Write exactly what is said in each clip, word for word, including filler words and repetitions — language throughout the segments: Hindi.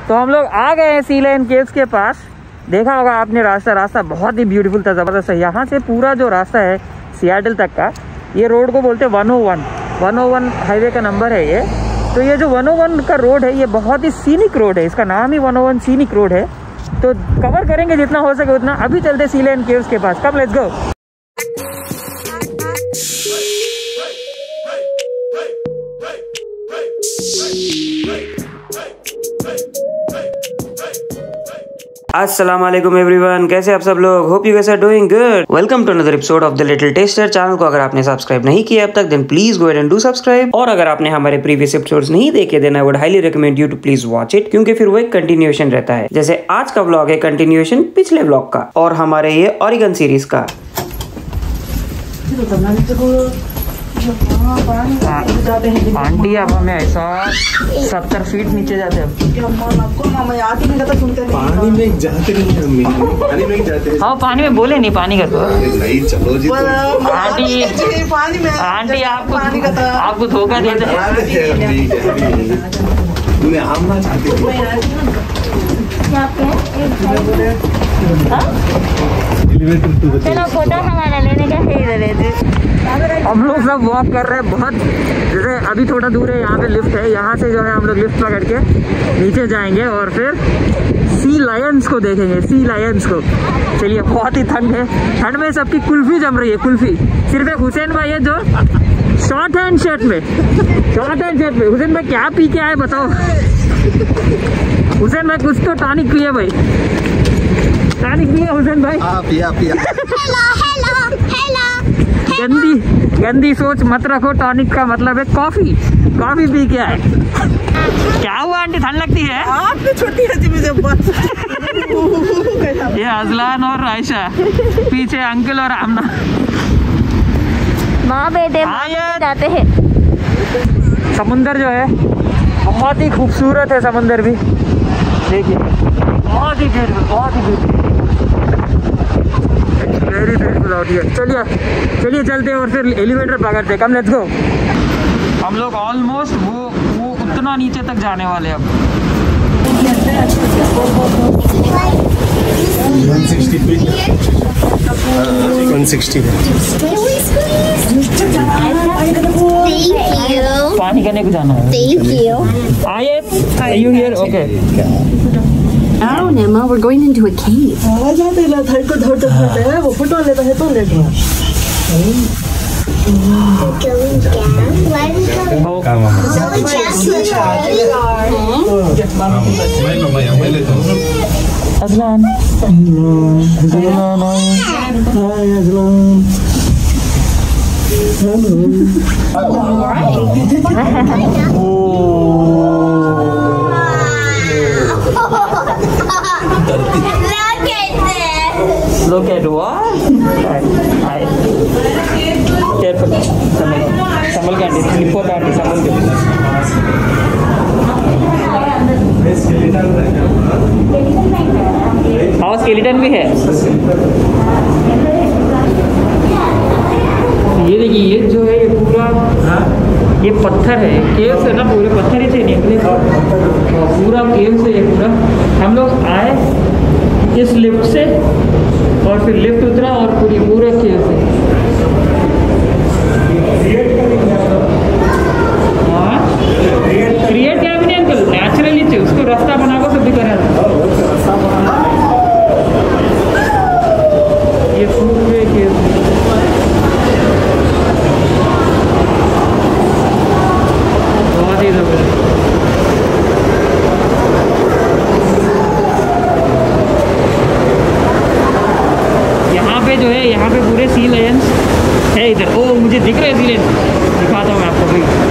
तो हम लोग आ गए हैं सी लायन केव्स के पास। देखा होगा आपने रास्ता रास्ता बहुत ही ब्यूटीफुल था, ज़बरदस्त है। यहाँ से पूरा जो रास्ता है सियाटल तक का, ये रोड को बोलते हैं one O one one O one highway का नंबर है ये। तो ये जो वन ओ वन का रोड है ये बहुत ही सीनिक रोड है, इसका नाम ही one O one scenic road है। तो कवर करेंगे जितना हो सके उतना। अभी चलते सी लायन केव्स के पास, कम लेट्स गो। अस्सलाम वालेकुम एवरीवन, कैसे आप सब लोग? Hope you guys are doing good. Welcome to another episode of the Little Taster. Channel को अगर आपने सब्सक्राइब नहीं किया अब तक then please go and do subscribe. और अगर आपने हमारे प्रीवियस एपिसोड्स नहीं देखे then I would highly recommend you to please watch it, क्योंकि फिर वो एक कंटिन्यूएशन रहता है। जैसे आज का व्लॉग है कंटिन्यूएशन पिछले व्लॉग का और हमारे ये ओरेगन सीरीज का। आंटी अब हमें ऐसा सत्तर फीट नीचे जाते हैं। पानी में जाते नहीं, पानी में जाते हैं। हाँ पानी में बोले नहीं, पानी का तो नहीं, चलो जी। आंटी पानी में आंटी आपको आपको धोखा देते हैं। तूने आम ना चाहती चलो फोटो हमारा लेने का है लेते। हम लोग सब वॉक कर रहे हैं बहुत, जैसे अभी थोड़ा दूर है, यहाँ पे लिफ्ट है, यहाँ से जो है हम लोग लिफ्ट पकड़ के नीचे जाएंगे और फिर सी लायंस को देखेंगे, सी लायंस को। चलिए, बहुत ही ठंड है, ठंड में सबकी कुल्फी जम रही है, कुल्फी। सिर्फ एक हुसैन भाई है जो शॉर्ट हैंड शर्ट में शॉर्ट हैंड शर्ट में हुसैन भाई क्या पी के आए बताओ? हुसैन भाई कुछ तो टॉनिक पिए भाई, टॉनिक पिए हुसैन भाई। पिया पिया। गंदी गंदी सोच मत रखो, टॉनिक का मतलब है कॉफी, कॉफी पी के आए। क्या हुआ आंटी, ठंड लगती है? आपने छुट्टी है जी मुझे बस। ये अजलान और आयशा, पीछे अंकल और आमना। माँ बेटे जाते हैं। समुंदर जो है बहुत ही खूबसूरत है, समुंदर भी देखिए, बहुत ही ब्यूटीफुल, बहुत ही beautiful, very beautiful out here. चलिए चलिए चलते हैं और फिर एलिवेटर पकड़ते हैं। Come let's go. हम लोग ऑलमोस्ट वो वो उतना नीचे तक जाने वाले अब। One sixty feet one sixty पानी करने को जाना है। Thank you. आये, you here? Okay. Oh, Nema, we're going into a cave. आ जाते हैं, धड़ को धड़ तक करते हैं, वो फोटो लेता है तो लेता है। Ajlan, Ajlan, hi Ajlan. Look at what? Hi. Careful. संभल संभल के आंटी, स्लिप होता आंटी, संभल के। हाँ स्केलेटन भी है। ये देखिए, ये जो है ये पूरा ये पत्थर है, केव से ना, पूरे पत्थर ही से निकले, पूरा केव से ये पूरा। हम लोग आए इस लिफ्ट से और फिर लिफ्ट उतरा और पूरी पूरे केव से। हाँ क्रिएट क्या भी नहीं अंकल, नेचुरली थे, उसको रास्ता बना को सब भी करा ये पूरे केव। बहुत ही जबरदस्त। यहाँ पे जो है, यहाँ पे पूरे सी लायंस है इधर। ओ मुझे दिख रहा है सी लायंस, दिखाता हूँ मैं आपको भाई।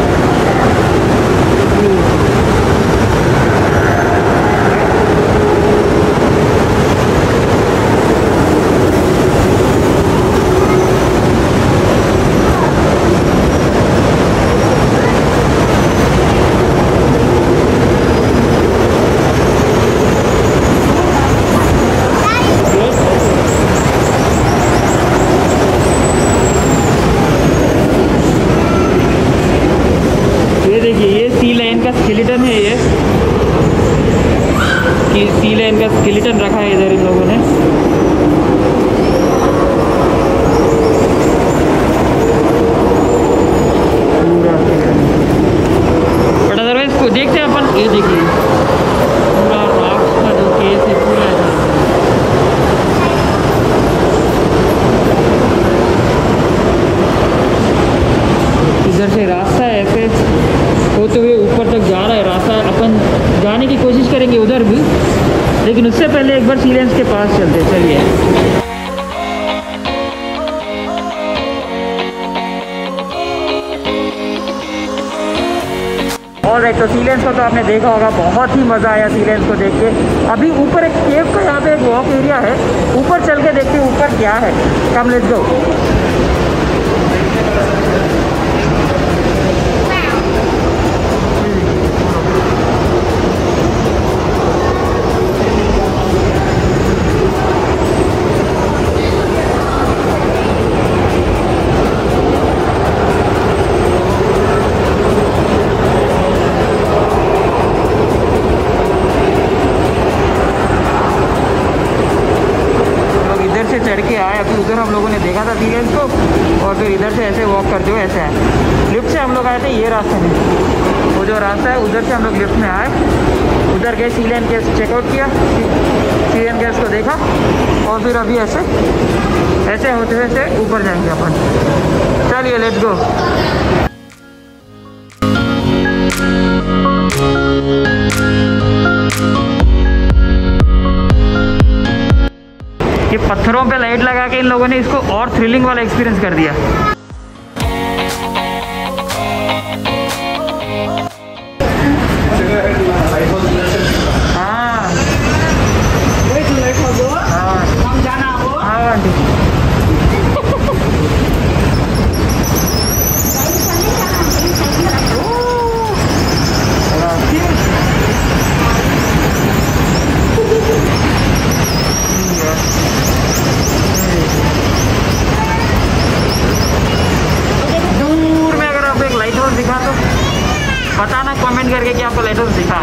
कि सी लेन का स्केलेटन रखा है इधर इन लोगों ने। बट अदरवाइज को देखते हैं अपन, ये देखिए पूरा रॉक्स का जो केस है पूरा है। इधर से रास्ता ऐसे होते हुए ऊपर तक जा रहा है रास्ता, अपन जाने की कोशिश करेंगे उधर भी, लेकिन उससे पहले एक बार सी लेन्स के पास चलते हैं। चलिए और एक तो सी लेन्स को तो आपने देखा होगा, बहुत ही मज़ा आया सी लेन्स को देख के। अभी ऊपर एक केव का यहाँ पे एक वॉक एरिया है, ऊपर चल के देखते हैं ऊपर क्या है। Come let's go. चढ़ के आए, अभी उधर हम लोगों ने देखा था सी लेन्स को, और फिर इधर से ऐसे वॉक करते हुए ऐसे आए। लिफ्ट से हम लोग आए थे ये रास्ते में, वो जो रास्ता है उधर से हम लोग लिफ्ट में आए, उधर गए सी लेन केस चेकआउट किया, सी लेन केस को देखा, और फिर अभी ऐसे ऐसे होते हुए से ऊपर जाएंगे अपन। चलिए लेट्स गो। ये पत्थरों पे लाइट लगा के इन लोगों ने इसको और थ्रिलिंग वाला एक्सपीरियंस कर दिया। हाँ हाँ आंटी दिखा तो बताना कमेंट करके कि आपको लाइट हाउस दिखा।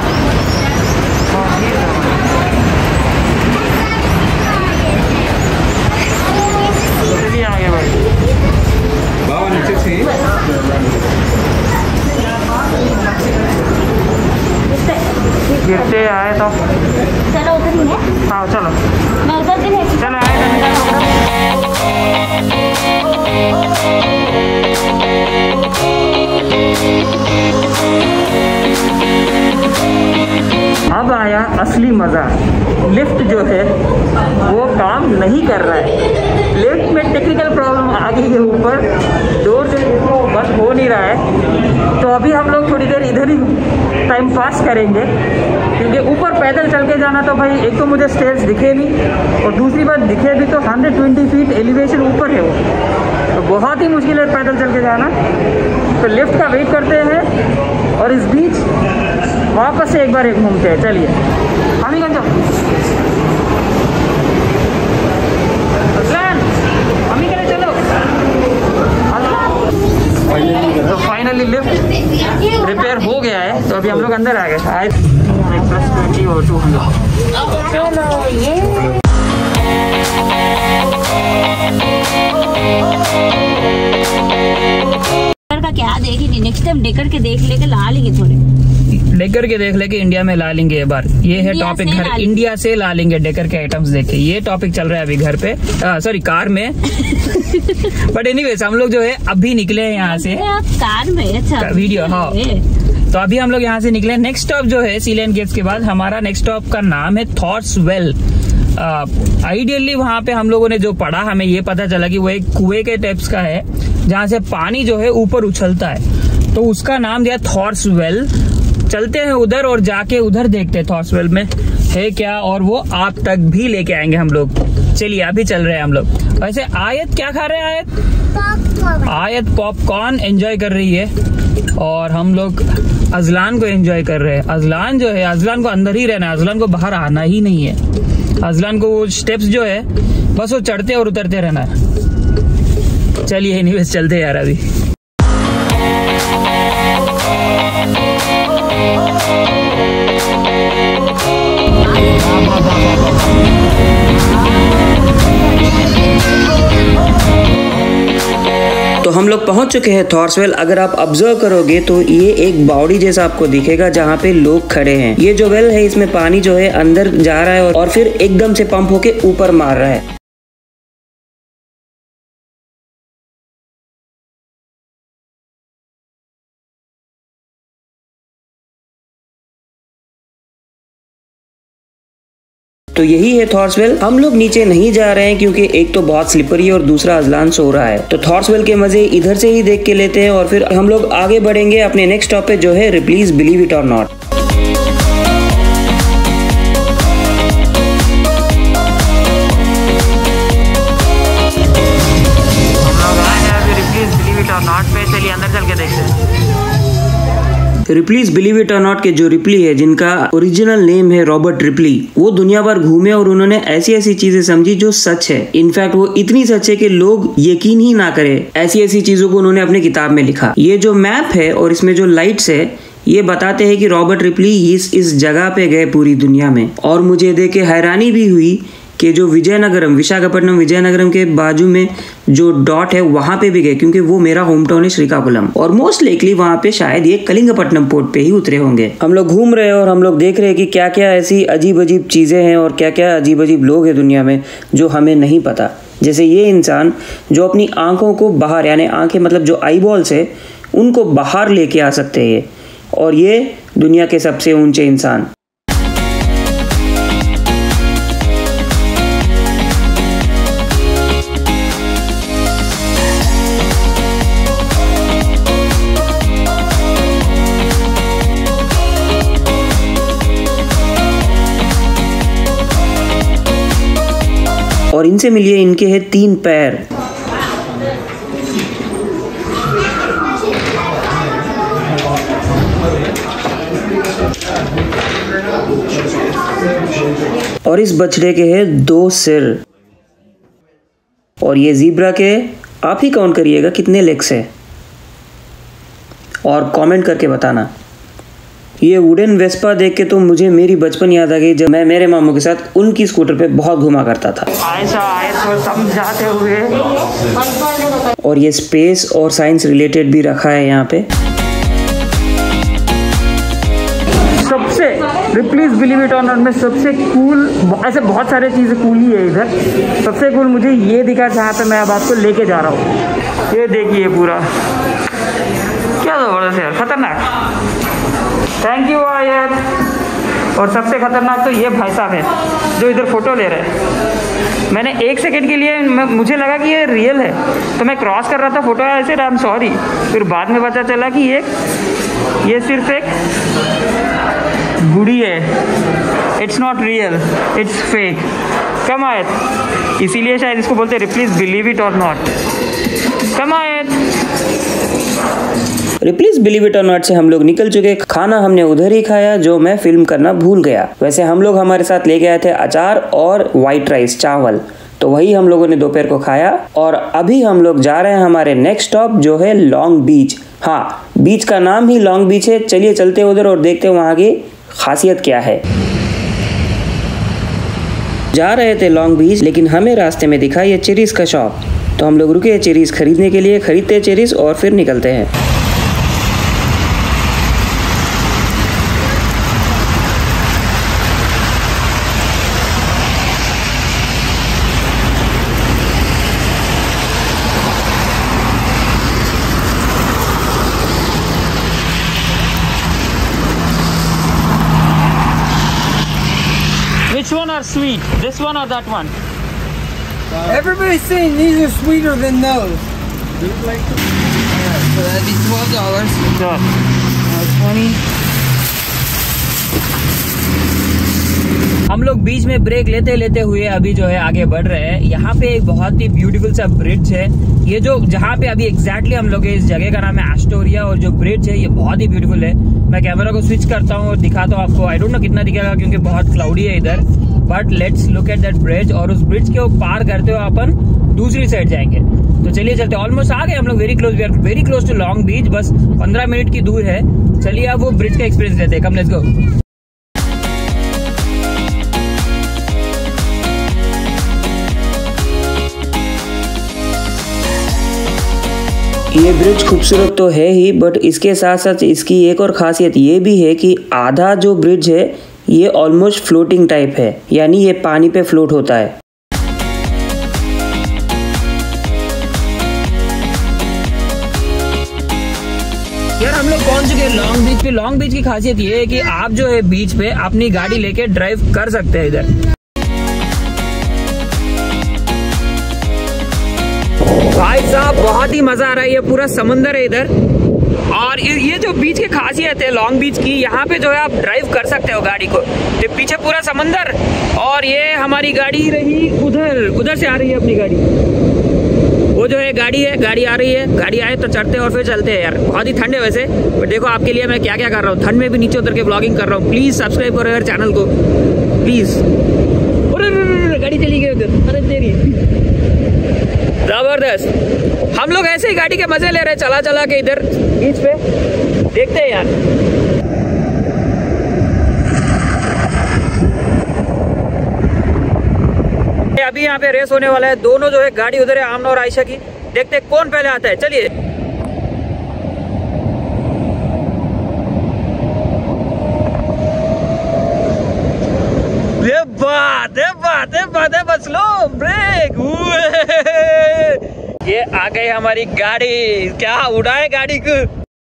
चलिए आगे भाई। बाबा नीचे से गिरते आए तो चलो उधर ही है। हाँ चलो मैं उधर भी है। चलो आए अब आया असली मज़ा। लिफ्ट जो है वो काम नहीं कर रहा है, लिफ्ट में टेक्निकल प्रॉब्लम आ गई है, ऊपर डोर जो है वो बंद हो नहीं रहा है। तो अभी हम लोग थोड़ी देर इधर ही टाइम पास करेंगे, क्योंकि ऊपर पैदल चल के जाना तो भाई एक तो मुझे स्टेयर्स दिखे नहीं, और दूसरी बात दिखे भी तो हंड्रेड ट्वेंटी फीट एलिवेशन ऊपर है वो, तो बहुत ही मुश्किल है पैदल चल के जाना। तो लिफ्ट का वेट करते हैं, और इस बीच वापस से एक बार एक घूमते हैं। चलिए हम ही गंज हम ही करें, चलो। तो फाइनली लिफ्ट रिपेयर हो गया है, तो अभी हम लोग अंदर आ गए। आए प्लस ट्वेंटी और टू हंड्रेड। का क्या देख ही नहीं, नेक्स्ट टाइम डेकर के देख लेके ला लेंगे, थोड़े डेकर के देख लेके इंडिया में ला लेंगे ये बार। ये है टॉपिक, घर इंडिया से ला लेंगे डेकर के आइटम्स देख के, ये टॉपिक चल रहा है अभी घर पे, सॉरी कार में। बट एनीवेज हम लोग जो है अभी निकले हैं यहाँ से कार में। अच्छा वीडियो, हाँ। तो अभी हम लोग यहाँ से निकले। नेक्स्ट स्टॉप जो है सी लेन गेट्स के बाद हमारा नेक्स्ट स्टॉप का नाम है थॉट्स वेल। आइडियली वहाँ पे हम लोगों ने जो पढ़ा, हमें ये पता चला कि वो एक कुएं के टाइप्स का है जहाँ से पानी जो है ऊपर उछलता है, तो उसका नाम दिया थॉट्स वेल। चलते हैं उधर और जाके उधर देखते हैं थॉट्स वेल में है क्या, और वो आप तक भी लेके आएंगे हम लोग। चलिए अभी चल रहे हैं हम लोग। वैसे आयत क्या खा रहे हैं? आयत आयत पॉपकॉर्न एंजॉय कर रही है, और हम लोग अजलान को एंजॉय कर रहे हैं। अजलान जो है, अजलान को अंदर ही रहना है, अजलान को बाहर आना ही नहीं है। अजलान को वो स्टेप्स जो है बस वो चढ़ते और उतरते रहना है। चलिए एनीवेज चलते यार अभी। हम लोग पहुंच चुके हैं थॉर्सवेल। अगर आप ऑब्जर्व करोगे तो ये एक बावड़ी जैसा आपको दिखेगा जहाँ पे लोग खड़े हैं। ये जो वेल है इसमें पानी जो है अंदर जा रहा है और फिर एकदम से पंप होके ऊपर मार रहा है। तो यही है थॉर्सवेल। हम लोग नीचे नहीं जा रहे हैं क्योंकि एक तो बहुत स्लिपरी है और दूसरा अजलान सो रहा है। तो थॉर्सवेल के मजे इधर से ही देख के लेते हैं और फिर हम लोग आगे बढ़ेंगे अपने नेक्स्ट स्टॉप पे जो है Ripley's Believe It or Not. हम लोग आए हैं अभी Ripley's Believe It or Not पे। चलिए अंदर चल के देखते हैं। Ripley's Believe It or Not के जो रिप्ली है, जिनका ओरिजिनल नेम है रॉबर्ट रिप्ली, वो दुनिया भर घूमे और उन्होंने ऐसी ऐसी चीजें समझी जो सच है। इनफैक्ट वो इतनी सच है कि लोग यकीन ही ना करें, ऐसी ऐसी चीजों को उन्होंने अपने किताब में लिखा। ये जो मैप है और इसमें जो लाइट्स है ये बताते हैं कि रॉबर्ट रिप्ली इस इस जगह पे गए पूरी दुनिया में। और मुझे देख के हैरानी भी हुई कि जो विजयनगरम, विशाखापट्टनम विजयनगरम के बाजू में जो डॉट है वहां पे भी गए, क्योंकि वो मेरा होम टाउन है श्रीकाकुलम। और मोस्ट लाइकली वहां पे शायद ये कलिंगपट्टनम पोर्ट पे ही उतरे होंगे। हम लोग घूम रहे हैं और हम लोग देख रहे हैं कि क्या क्या ऐसी अजीब अजीब चीजें हैं और क्या क्या अजीब अजीब लोग हैं दुनिया में जो हमें नहीं पता। जैसे ये इंसान जो अपनी आंखों को बाहर, यानी आंखें मतलब जो आई बॉल्स है उनको बाहर लेके आ सकते हैं, और ये दुनिया के सबसे ऊंचे इंसान। और इनसे मिलिए, इनके हैं तीन पैर। और इस बछड़े के हैं दो सिर। और ये ज़ीब्रा के आप ही काउंट करिएगा कितने लेग्स है और कमेंट करके बताना। ये वुडन वेस्पा देख के तो मुझे मेरी बचपन याद आ गई, जब मैं मेरे मामू के साथ उनकी स्कूटर पे बहुत घुमा करता था। ऐसा आए तो समझाते हुए। और ये स्पेस और साइंस रिलेटेड भी रखा है यहाँ पे। सबसे Ripley's Believe It or Not में सबसे कूल, ऐसे बहुत सारे चीज़ें कूल ही है इधर। सबसे कूल मुझे ये दिखा जहाँ पे मैं अब आपको लेके जा रहा हूँ। ये देखिए पूरा, क्या ज़बरदस्त है, खतरनाक। थैंक यू आयत। और सबसे खतरनाक तो ये भाई साहब है जो इधर फोटो ले रहे हैं। मैंने एक सेकंड के लिए मुझे लगा कि ये रियल है, तो मैं क्रॉस कर रहा था फोटो ऐसे, आई एम सॉरी। फिर बाद में पता चला कि ये ये सिर्फ एक गुड़ी है, it's not real, it's fake. Come Ayat, इसीलिए शायद इसको बोलते हैं Ripley's Believe It or Not. Come Ayat. Ripley's Believe It or Not से हम लोग निकल चुके। खाना हमने उधर ही खाया जो मैं फिल्म करना भूल गया। वैसे हम लोग हमारे साथ ले गए थे अचार और वाइट राइस, चावल, तो वही हम लोगों ने दोपहर को खाया। और अभी हम लोग जा रहे हैं हमारे नेक्स्ट स्टॉप जो है लॉन्ग बीच। हाँ, बीच का नाम ही लॉन्ग बीच है। चलिए चलते उधर और देखते हैं वहाँ की खासियत क्या है। जा रहे थे लॉन्ग बीच, लेकिन हमें रास्ते में दिखा ये चेरीज का शॉप, तो हम लोग रुके चेरीज खरीदने के लिए। खरीदते चेरीज और फिर निकलते हैं। Which one are sweet? This one or that one? Everybody's saying these are sweeter than those. Yeah, so that'd be twelve dollars. Sure. Uh, twenty. हम लोग बीच में ब्रेक लेते लेते हुए अभी जो है आगे बढ़ रहे हैं। यहाँ पे एक बहुत ही ब्यूटीफुल सा ब्रिज है। ये जो जहाँ पे अभी एग्जैक्टली हम लोग, इस जगह का नाम है एस्टोरिया, और जो ब्रिज है ये बहुत ही ब्यूटीफुल है। मैं कैमरा को स्विच करता हूँ और दिखाता हूँ आपको। आई डोंट नो कितना दिखेगा क्योंकि बहुत क्लाउडी है इधर, but let's look at that bridge. और उस ब्रिज के पार करते हुए अपन दूसरी साइड जाएंगे। तो चलिए चलते, ऑलमोस्ट आ गए हम लोग, very close, we are very close to Long Beach. बस पंद्रह मिनट की दूर है। चलिए अब वो ब्रिज का एक्सपीरियंस लेते हैं। Come, let's go. ये ब्रिज खूबसूरत तो है ही, बट इसके साथ साथ इसकी एक और खासियत ये भी है कि आधा जो ब्रिज है ये ऑलमोस्ट फ्लोटिंग टाइप है, यानी ये पानी पे फ्लोट होता है। यार हम लोग पहुंच चुके हैं लॉन्ग बीच पे। लॉन्ग बीच की खासियत ये है कि आप जो है बीच पे अपनी गाड़ी लेके ड्राइव कर सकते हैं इधर। भाई साहब बहुत ही मजा आ रहा है, ये पूरा समंदर है इधर। और ये जो बीच की खासियत है लॉन्ग बीच की, यहाँ पे जो है आप ड्राइव कर सकते हो गाड़ी को। ये पीछे पूरा समंदर और ये हमारी गाड़ी रही उधर, उधर से आ रही है अपनी गाड़ी। वो जो है गाड़ी है, गाड़ी आ रही है, गाड़ी आए तो चढ़ते और फिर चलते हैं। यार बहुत ही ठंड है वैसे, बट देखो आपके लिए मैं क्या क्या कर रहा हूँ। ठंड में भी नीचे उतर के ब्लॉगिंग कर रहा हूँ। प्लीज सब्सक्राइब करो यार चैनल को प्लीज। गाड़ी चली गई उधर, अरे तेरी जबरदस्त। हम लोग ऐसे ही गाड़ी के मजे ले रहे हैं चला चला के इधर बीच पे। देखते हैं यार। अभी यहाँ पे रेस होने वाला है, दोनों जो है गाड़ी उधर है, आमना और आयशा की। देखते हैं कौन पहले आता है, चलिए। ये बात है, बात है, बात है, बस लो ब्रेक। ये आ गई हमारी गाड़ी, क्या उड़ाए गाड़ी को।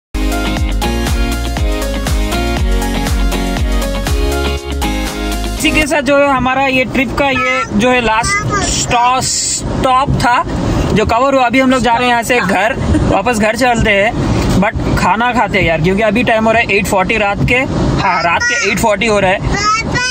इसी के साथ जो है हमारा ये ट्रिप का ये जो है लास्ट स्टॉप था जो कवर हुआ। अभी हम लोग जा रहे हैं यहाँ से घर, वापस घर चलते हैं, बट खाना खाते हैं यार, क्योंकि अभी टाइम हो रहा है एट फोर्टी रात के। हाँ रात के एट फोर्टी हो रहा है।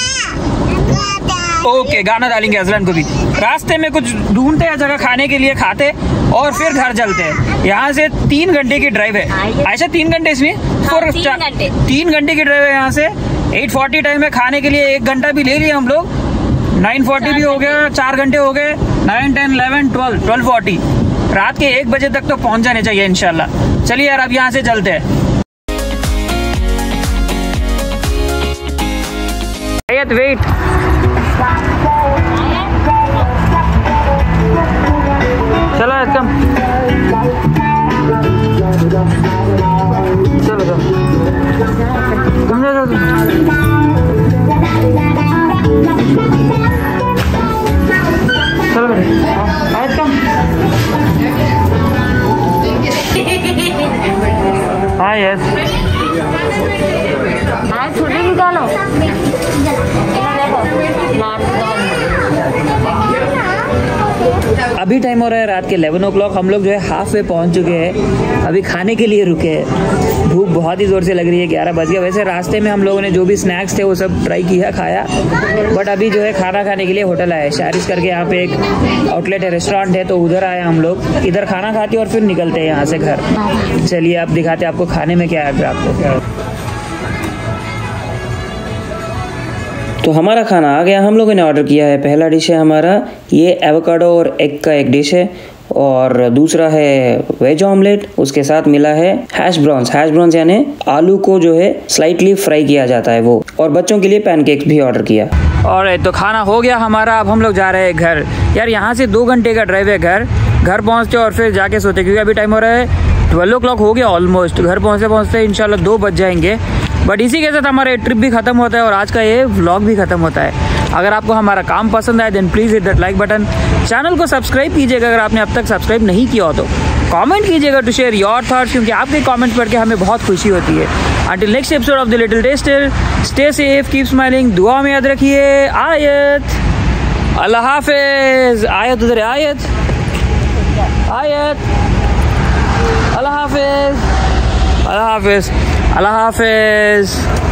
ओके गाना डालेंगे अजलन को भी। रास्ते में कुछ ढूंढते हैं जगह खाने के लिए, खाते और फिर घर चलते हैं। यहाँ से तीन घंटे की ड्राइव है आयशा, तीन घंटे इसमें हाँ, तीन घंटे तीन घंटे की ड्राइव है यहाँ से। एट फोर्टी टाइम है, खाने के लिए एक घंटा भी ले लिया हम लोग। नाइन फोर्टी भी हो गया, चार घंटे हो गए। Nine ten eleven twelve twelve forty रात के एक बजे तक तो पहुंच जाने चाहिए इंशाल्लाह। चलिए यार अब यहाँ से चलते हैं। वेट चलो कम चलो चलो तुम जा चलो आज कम। हाँ यस आज छुट्टी निकालो। अभी टाइम हो रहा है रात के इलेवन ओ क्लॉक। हम लोग जो है हाफ वे पहुंच चुके हैं, अभी खाने के लिए रुके हैं। भूख बहुत ही ज़ोर से लग रही है, ग्यारह बज गया। वैसे रास्ते में हम लोगों ने जो भी स्नैक्स थे वो सब ट्राई किया, खाया, बट अभी जो है खाना खाने के लिए होटल आए शारिस करके। यहाँ पे एक आउटलेट है, रेस्टोरेंट है, तो उधर आए हम लोग। इधर खाना खाते और फिर निकलते हैं यहाँ से घर। चलिए आप दिखाते हैं आपको खाने में क्या है आपको। तो हमारा खाना आ गया, हम लोगों ने ऑर्डर किया है। पहला डिश है हमारा ये एवोकाडो और एग का एक डिश है, और दूसरा है वेज ऑमलेट। उसके साथ मिला है हैश ब्राउन्स। हैश ब्राउन्स यानी आलू को जो है स्लाइटली फ्राई किया जाता है वो। और बच्चों के लिए पैनकेक्स भी ऑर्डर किया। और तो खाना हो गया हमारा, अब हम लोग जा रहे हैं घर। यार यहाँ से दो घंटे का ड्राइव है घर। घर पहुँचते और फिर जाके सोते, क्योंकि अभी टाइम हो रहा है ट्वेल्व ओ क्लॉक हो गया ऑलमोस्ट। घर पहुँचते पहुँचते इंशाल्लाह दो बज जाएंगे। बट इसी के साथ हमारा ट्रिप भी खत्म होता है और आज का ये व्लॉग भी खत्म होता है। अगर आपको हमारा काम पसंद आए then please hit that like button. Channel को सब्सक्राइब कीजिएगा अगर आपने अब तक सब्सक्राइब नहीं किया हो तो। कमेंट कीजिएगा टू शेयर योर थॉट्स, क्योंकि आपके कमेंट्स पढ़ के हमें बहुत खुशी होती है। Until next episode of the Little Taster, stay safe, keep smiling, दुआ में याद रखिए। आयत अल्लाह हाफिज। आयत उधर आयत आयत अल्लाह हाफिज अल्लाह हाफिज अल्लाह हाफिज।